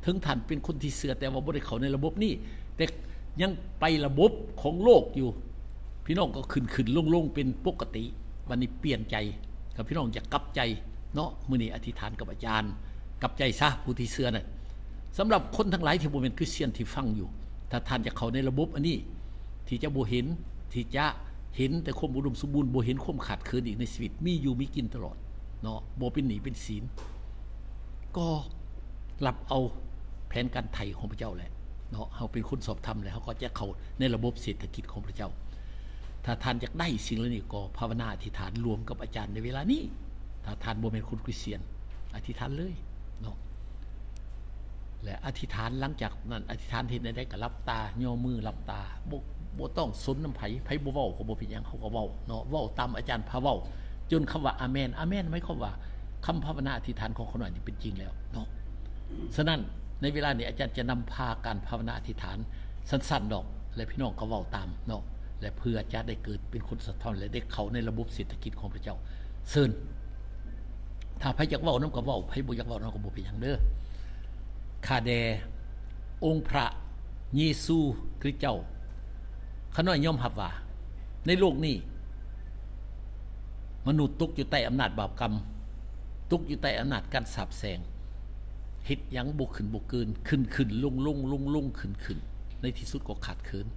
ถึงท่านเป็นคนที่เชื่อแต่ว่าบ่ได้เข้าในระบบนี้แต่ยังไประบบของโลกอยู่พี่น้องก็ขึ้นลงเป็นปกติวันนี้เปลี่ยนใจกับพี่น้องจะกลับใจเนาะมื้อนี้อธิษฐานกับอาจารย์กลับใจซะผู้ที่เชื่อน่ะสำหรับคนทั้งหลายที่บ่เป็นคริสเตียนที่ฟังอยู่ถ้าท่านจะเข้าในระบบอันนี้ที่จะบ่เห็นที่จะเห็นแต่ความอุดมสมบูรณ์บ่เห็นความขาดเคินอีกในชีวิตมีอยู่มีกินตลอดเนาะบ่เป็นหนี้เป็นศีลก็รับเอาแผนการไถ่ของพระเจ้าแหละเนาะเฮาเป็นคนสอบธรรมแล้วเฮาก็จะเข้าในระบบเศรษฐกิจของพระเจ้าถ้าท่านอยากได้สิ่งเหล่านี้ก็ภาวนาอธิษฐานรวมกับอาจารย์ในเวลานี้ถ้าท่านบ่เป็นคนคริสเตียนอธิษฐานเลยเนาะและอธิษฐานหลังจากนั้นอธิษฐานเฮ็ดได้ก็หลับตาย่อมือหลับตาบ่ต้องสนน้ำไผบ่เว้าก็บ่เป็นหยังเฮาก็เว้าเนาะเว้าตามอาจารย์พาเว้าจนคำว่าอาเมนอาเมนหมายความว่าคำภาวนาอธิษฐานของเขาหน่อยนี่เป็นจริงแล้วเนาะฉะนั้นในเวลานี้อาจารย์จะนำพาการภาวนาอธิษฐานสั้นๆดอกและพี่น้องก็เว้าตามเนาะและเพื่อจะได้เกิดเป็นคนสะท้อนและได้เข้าในระบบเศรษฐกิจของพระเจ้าเชิญถ้าไผอยากเว้านำก็เว้าไผบ่อยากเว้านำก็บ่เป็นหยังเด้อข้าแด่องค์พระเยซูคริสต์เจ้าข้าน้อยยอมรับว่าในโลกนี้มนุษย์ตกอยู่ใต้อำนาจบาปกรรมตกอยู่ใต้อำนาจการสาปแช่งเฮ็ดหยังบ่ขึ้นบ่เกินขึ้นลงขึ้นในที่สุดก็ขาดเคิน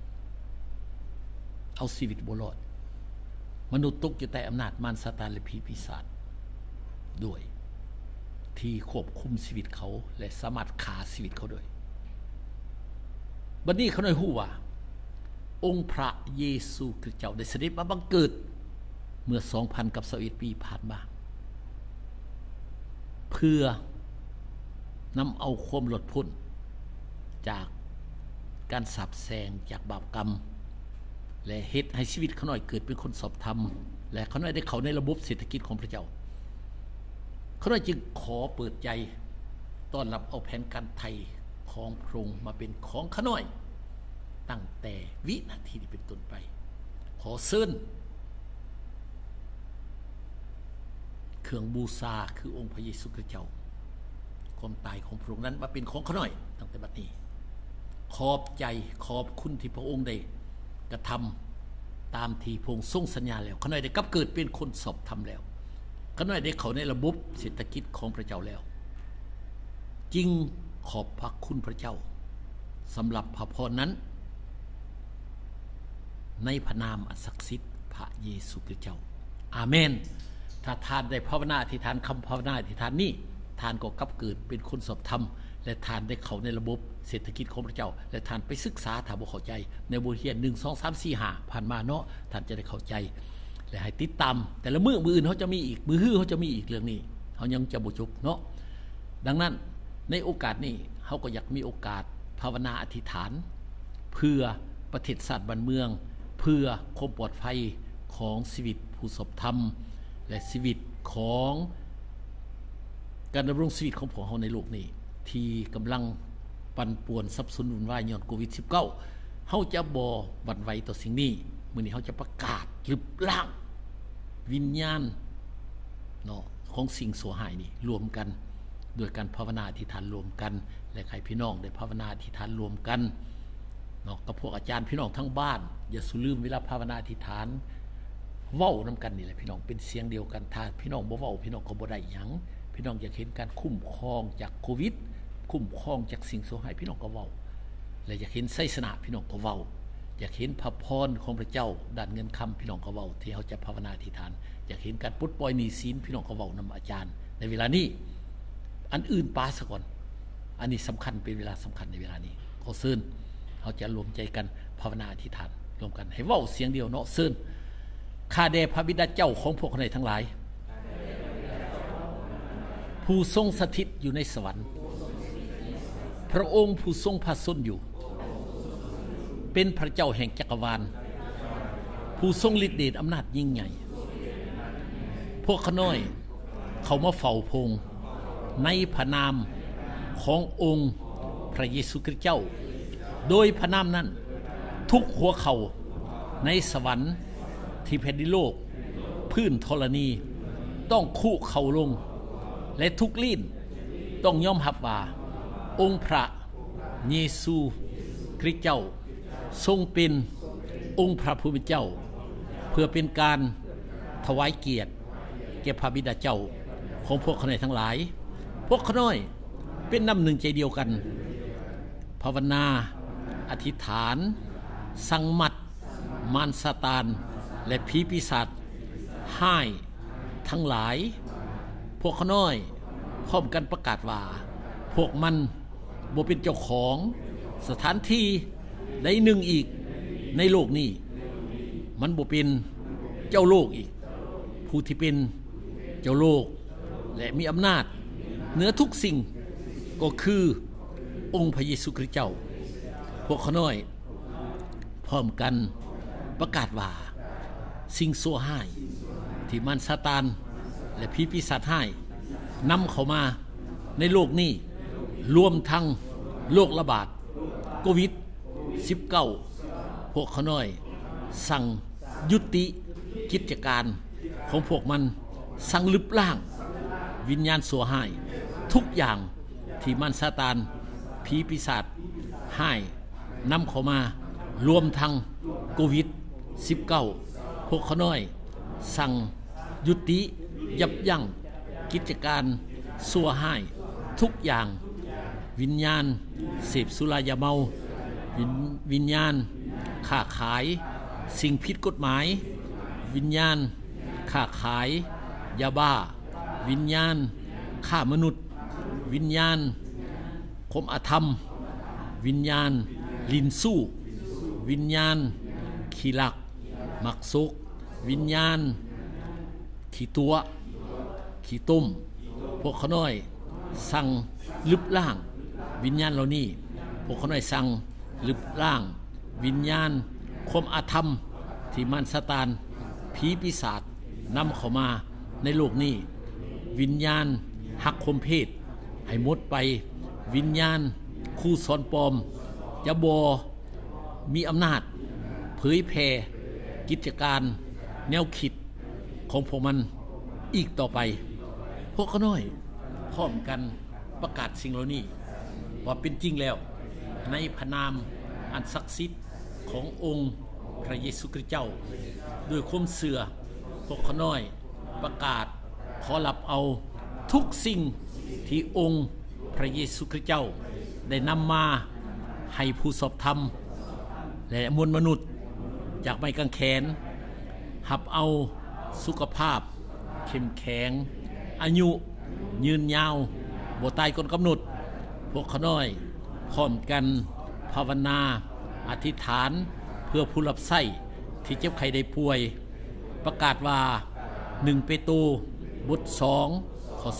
เอาชีวิตบ่รอดมนุษย์ตกอยู่ใต้อำนาจมารซาตานและผีปีศาจด้วยที่ควบคุมชีวิตเขาและสามารถฆ่าชีวิตเขาด้วยบัดนี้เขาได้ฮู้ว่าองค์พระเยซูคริสต์เจ้าได้เสด็จมาบังเกิดเมื่อ 2,021 ปีผ่านมาเพื่อนำเอาความหลุดพ้นจากการสาปแช่งจากบาปกรรมและเฮ็ดให้ชีวิตเขาหน่อยเกิดเป็นคนสอบธรรมและเขาหน่อยได้เข้าในระบบเศรษฐกิจของพระเจ้าเขาหน่อยจึงขอเปิดใจต้อนรับเอาแผนการไถ่ของพระองค์มาเป็นของเขาหน่อยตั้งแต่วินาทีนี้เป็นต้นไปขอเชิญเครื่องบูชาคือองค์พระเยซูคริสต์เจ้าความตายของพระองค์นั้นมาเป็นของเขาหน่อยตั้งแต่บัดนี้ขอบใจขอบคุณที่พระองค์ได้กระทำตามที่พระองค์ทรงสัญญาแล้วเขาหน่อยได้กลับเกิดเป็นคนสอบธรรมแล้วเขาหน่อยได้เข้าในระบบเศรษฐกิจของพระเจ้าแล้วจึงขอบพระคุณพระเจ้าสำหรับพระพรนั้นในพระนามอันศักดิ์สิทธิ์พระเยซูคริสต์เจ้าอาเมนถ้าท่านได้ภาวนาอธิษฐานคำภาวนาอธิษฐานนี้ท่านก็กลับเกิดเป็นคนสอบธรรมและท่านได้เข้าในระบบเศรษฐกิจของพระเจ้าและท่านไปศึกษาถ้าบ่เข้าใจในบทเรียน1 2 3 4 5ผ่านมาเนาะท่านจะได้เข้าใจและให้ติดตามแต่ละมื้ออื่นเขาจะมีอีกมื้อฮื้อเขาจะมีอีกเรื่องนี้เขายังจะบ่จบเนาะดังนั้นในโอกาสนี้เขาก็อยากมีโอกาสภาวนาอธิษฐานเพื่อประเทศชาติบ้านเมืองเพื่อความปลอดภัยของชีวิตผู้สอบธรรมและชีวิตของการดำรงชีวิตของพวกเราในโลกนี้ที่กำลังปั่นป่วนสับสนวุ่นวายย้อนโควิด -19 เฮาจะบ่หวั่นไหวต่อสิ่งนี้มื้อนี้เฮาจะประกาศลึกล้างวิญญาณเนาะของสิ่งชั่วร้ายนี่รวมกันโดยการภาวนาอธิษฐานรวมกันและให้พี่น้องได้ภาวนาอธิษฐานรวมกันเนาะกับพวกอาจารย์พี่น้องทั้งบ้านอย่าสุลืมเวลาภาวนาอธิษฐานเว้านำกันนี่แหละพี่น้องเป็นเสียงเดียวกันถ้าพี่น้องบ่เว้าพี่น้องก็บ่ได้หยังพี่น้องอยากเห็นการคุ้มครองจากโควิดคุ้มครองจากสิ่งชั่วร้ายพี่น้องก็เว้าและอยากเห็นไสยชนะพี่น้องก็เว้าอยากเห็นพระพรของพระเจ้าด้านเงินคำพี่น้องก็เว้าที่เฮาจะภาวนาอธิษฐานอยากเห็นการปลดปล่อยหนี้สินพี่น้องก็เว้านำอาจารย์ในเวลานี้อันอื่นปาซะก่อนอันนี้สำคัญเป็นเวลาสำคัญในเวลานี้ขอเชิญเฮาจะรวมใจกันภาวนาอธิษฐานรวมกันให้เว้าเสียงเดียวเนาะเชิญข้าแด่พระบิดาเจ้าของพวกเราทั้งหลายผู้ทรงสถิตอยู่ในสวรรค์พระองค์ผู้ทรงพระชนอยู่เป็นพระเจ้าแห่งจักรวาลผู้ทรงฤทธิ์เดชอำนาจยิ่งใหญ่พวกข้าน้อยเขามาเฝ้าพระองค์ในพระนามขององค์พระเยซูคริสต์เจ้าโดยพระนามนั้นทุกหัวเข่าในสวรรค์ที่แผ่นดินโลกพื้นธรณีต้องคุเข่าลงและทุกลิ้นต้องยอมรับว่าองค์พระเยซูคริสต์เจ้าทรงเป็นองค์พระผู้เป็นเจ้าเพื่อเป็นการถวายเกียรติแก่พระบิดาเจ้าของพวกข้าน้อยทั้งหลายพวกข้าน้อยเป็นน้ำหนึ่งใจเดียวกันภาวนาอธิษฐานสั่งมัดมารซาตานและผีปีศาจให้ทั้งหลายพวกข้าน้อยพร้อมกันประกาศว่าพวกมันบ่เป็นเจ้าของสถานที่ใดหนึ่งอีกในโลกนี้มันบ่เป็นเจ้าโลกอีกผู้ที่เป็นเจ้าโลกและมีอำนาจเหนือทุกสิ่งก็คือองค์พระเยซูคริสต์เจ้าพวกข้าน้อยพร้อมกันประกาศว่าสิ่งชั่วร้ายที่มารซาตานและผีปีศาจร้ายนำเข้ามาในโลกนี้รวมทั้งโรคระบาดโควิด-19 พวกข้าน้อยสั่งยุติกิจการของพวกมันสั่งลึบล้างวิญญาณชั่วร้ายทุกอย่างที่มารซาตานผีปีศาจให้นำเข้ามารวมทั้งโควิด-19 พวกข้าน้อยสั่งยุติยับยั้งกิจการชั่วร้ายทุกอย่างวิญญาณเสพสุรายาเมาวิญญาณค้าขายสิ่งผิดกฎหมายวิญญาณค้าขายยาบ้าวิญญาณฆ่ามนุษย์วิญญาณข่มอธรรมวิญญาณลิ้นสู้วิญญาณขี้ลักมักซุกวิญญาณขี้ตัวขี้ต้มพวกข้าน้อยสั่งลึบล้างวิญญาณเหล่านี้พวกข้าน้อยสั่งลึบล้างวิญญาณข่มอธรรมที่มารซาตานผีปีศาจนำเข้ามาในโลกนี้วิญญาณหักข่มเพศให้หมดไปวิญญาณคู่สอนปลอมจะบ่มีอำนาจเผยแผ่กิจการแนวคิดของพวกมันอีกต่อไปพวกข้าน้อยพร้อมกันประกาศสิ่งเหล่านี้ว่าเป็นจริงแล้วในพระนามอันศักดิ์สิทธิ์ขององค์พระเยซูคริสต์เจ้าด้วยความเชื่อพวกข้าน้อยประกาศขอรับเอาทุกสิ่งที่องค์พระเยซูคริสต์เจ้าได้นำมาให้ผู้สอบธรรมและมวลมนุษย์จากไม้กางเขนหับเอาสุขภาพเข้มแข็งอายุยืนยาวบ่ตายก่อนกำหนดพวกข้าน้อยพร้อมกันภาวนาอธิษฐานเพื่อผู้รับใช้ที่เจ็บไข้ได้ป่วยประกาศว่า1 เปโตรบท 2 ข้อ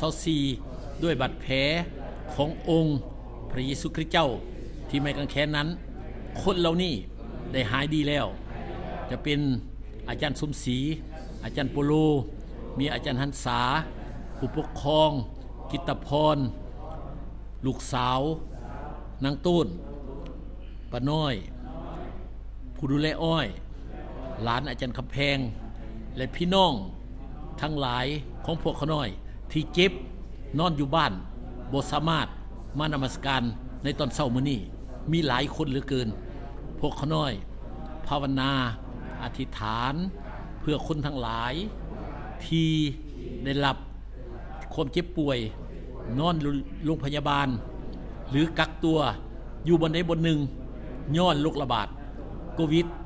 24ด้วยบาดแผลขององค์พระเยซูคริสต์เจ้าที่ไม้กางเขนนั้นคนเหล่านี้ได้หายดีแล้วจะเป็นอาจารย์สมศรีอาจารย์โปโลมีอาจารย์หันษาผู้ปกครองกิตตพรลูกสาวนางต้นป้าน้อยผู้ดูแลอ้อยหลานอาจารย์คำแพงและพี่น้องทั้งหลายของพวกข้าน้อยที่เจ็บนอนอยู่บ้านบ่สามารถมานมัสการในตอนเช้ามื้อนี้มีหลายคนเหลือเกินพวกข้าน้อยภาวนาอธิษฐานเพื่อคนทั้งหลายที่ได้รับความเจ็บป่วยนอนโรงพยาบาลหรือกักตัวอยู่บนใดบนหนึ่งย้อนโรคระบาดโควิด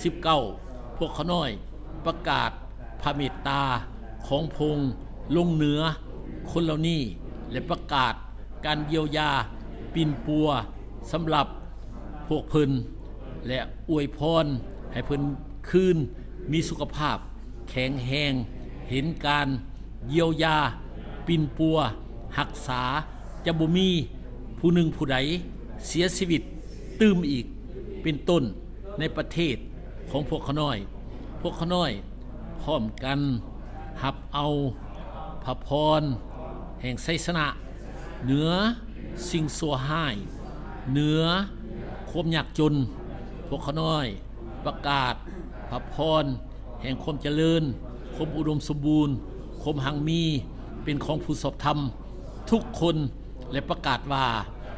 -19 พวกข้าน้อยประกาศพระเมตตาของพระองค์ลงเหนือคนเหล่านี้และประกาศการเยียวยาปิ่นปัวสำหรับพวกเพิ่นและอวยพรให้เพิ่นคืนมีสุขภาพแข็งแรงเห็นการเยียวยาปิ่นปัวรักษาจะบ่มีผู้หนึ่งผู้ใดเสียชีวิตตื้มอีกเป็นต้นในประเทศของพวกข้าน้อยพวกข้าน้อยพร้อมกันหับเอาพระพรแห่งไสยชนะเหนือสิ่งชั่วร้ายเหนือความยากจนพวกข้าน้อยประกาศพระพรแห่งความเจริญความอุดมสมบูรณ์ความหังมีเป็นของผู้สอบธรรมทุกคนและประกาศว่า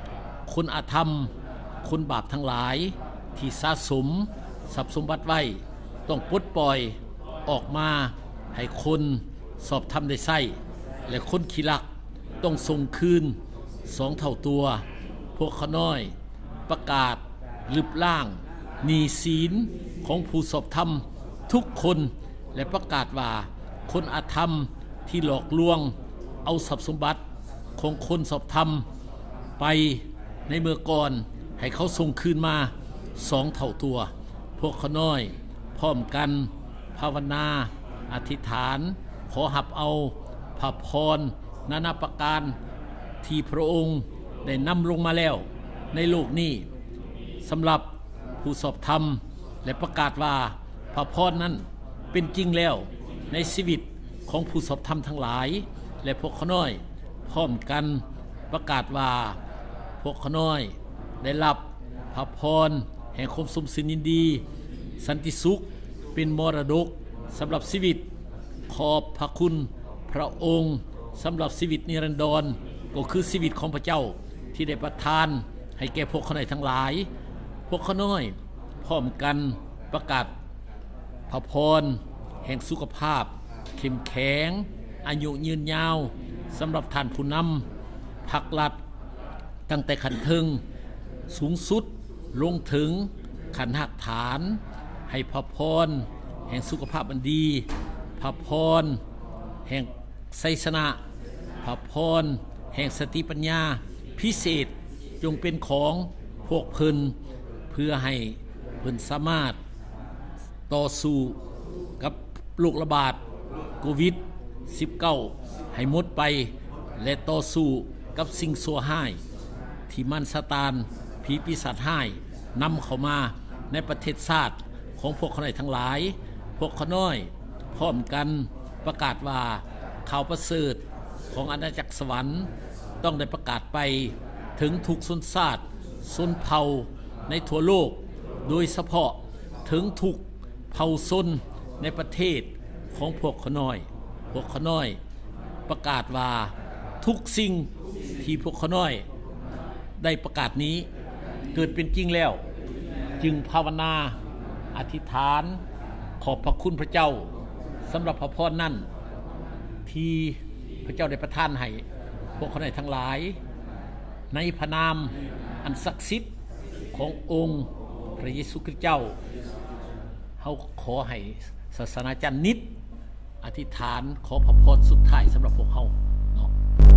คนอาธรรมคนบาปทั้งหลายที่สะสมทรัพย์สมบัติไว้ต้องปลดปล่อยออกมาให้คนสอบธรรมได้ใช้และคนขี้ลักต้องส่งคืน2 เท่าตัวพวกเขาน้อยประกาศลึบล่างหนี้ศีลของผู้สอบธรรมทุกคนและประกาศว่าคนอาธรรมที่หลอกลวงเอาทรัพย์สมบัติของคนสอบธรรมไปในเมื่อก่อนให้เขาส่งคืนมา2 เท่าตัวพวกเขาน้อยพร้อมกันภาวนาอธิษฐานขอหับเอาพระพรนานาประการที่พระองค์ได้นำลงมาแล้วในโลกนี้สำหรับผู้สอบธรรมและประกาศว่าพระพรนั้นเป็นจริงแล้วในชีวิตของผู้สอบธรรมทั้งหลายและพวกเขาน้อยพร้อมกันประกาศว่าพวกเขาน้อยได้รับพระพรแห่งความสมสินยินดีสันติสุขเป็นมรดกสำหรับชีวิตขอบพระคุณพระองค์สำหรับชีวิตนิรันดรก็คือชีวิตของพระเจ้าที่ได้ประทานให้แก่พวกเขาน้อยทั้งหลายพวกเขาน้อยพร้อมกันประกาศพระพรแห่งสุขภาพเข้มแข็งอายุยืนยาวสำหรับท่านผู้นำภาครัฐตั้งแต่ขั้นเทิงสูงสุดลงถึงขั้นหักฐานให้พระพรแห่งสุขภาพอันดีพระพรแห่งไสชนะพระพรแห่งสติปัญญาพิเศษจงเป็นของพวกเพิ่นเพื่อให้เพิ่นสามารถต่อสู้กับโรคระบาดโควิด -19 ให้หมดไปและต่อสู้กับสิ่งชั่วร้ายที่มันซาตานผีปีศาจร้ายนำเข้ามาในประเทศชาติของพวกเขาน้อยทั้งหลายพวกเขาน้อยพร้อมกันประกาศว่าข่าวประเสริฐของอาณาจักรสวรรค์ต้องได้ประกาศไปถึงทุกชนชาติชนเผ่าในทั่วโลกโดยเฉพาะถึงทุกเผ่าชนในประเทศของพวกเขาน้อยพวกเขาน้อยประกาศว่าทุกสิ่งที่พวกเขาน้อยได้ประกาศนี้เกิดเป็นจริงแล้วจึงภาวนาอธิษฐานขอบพระคุณพระเจ้าสำหรับพระพรนั้นที่พระเจ้าได้ประทานให้พวกเขาน้อยทั้งหลายในพระนามอันศักดิ์สิทธิ์ขององค์พระเยซูคริสต์เจ้าเฮาขอให้ศาสนาจารย์นิดอธิษฐานขอพระพรสุดท้ายสำหรับพวกเฮาเนาะ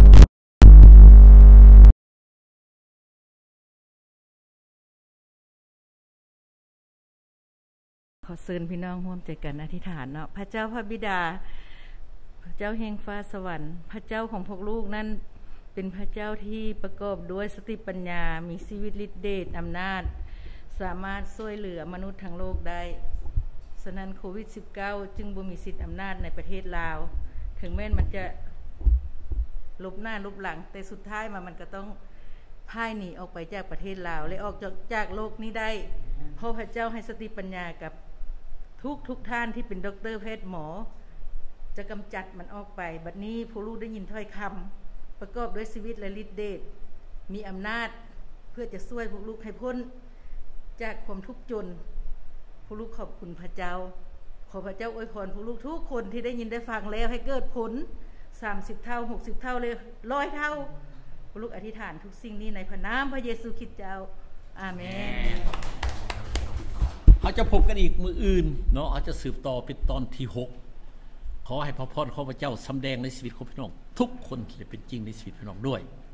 ขอเชิญพี่น้องร่วมใจกันอธิษฐานเนาะพระเจ้าพระบิดาพระเจ้าแห่งฟ้าสวรรค์พระเจ้าของพวกลูกนั้นเป็นพระเจ้าที่ประกอบด้วยสติปัญญามีชีวิตฤทธิ์เดชอำนาจสามารถช่วยเหลือมนุษย์ทั้งโลกได้ฉะนั้นโควิด -19 จึงบ่มีสิทธิ์อำนาจในประเทศลาวถึงแม้มันจะลบหน้าลบหลังแต่สุดท้ายมันก็ต้องพ่ายหนีออกไปจากประเทศลาวและออกจากโลกนี้ได้เพราะพระเจ้าให้สติปัญญากับทุกท่านที่เป็นด็อกเตอร์แพทย์หมอจะกำจัดมันออกไปบัดนี้ผู้รู้ได้ยินถ้อยคำประกอบด้วยชีวิตและฤทธิ์เดชมีอำนาจเพื่อจะช่วยพวกลูกให้พ้นจากความทุกข์จนพวกลูกขอบคุณพระเจ้าขอพระเจ้าอวยพรพวกลูกทุกคนที่ได้ยินได้ฟังแล้วให้เกิดผล30 เท่า60 เท่าเลย100 เท่าพวกลูกอธิษฐานทุกสิ่งนี้ในพระนามพระเยซูคริสต์เจ้าอาเมน
เขาจะพบกันอีกมื้ออื่นเนาะเขาจะสืบต่อเป็นตอนที่6ขอให้พระพรของพระเจ้าสำแดงในชีวิตของพี่น้องทุกคนที่เป็นจริงในชีวิตพี่น้องด้วย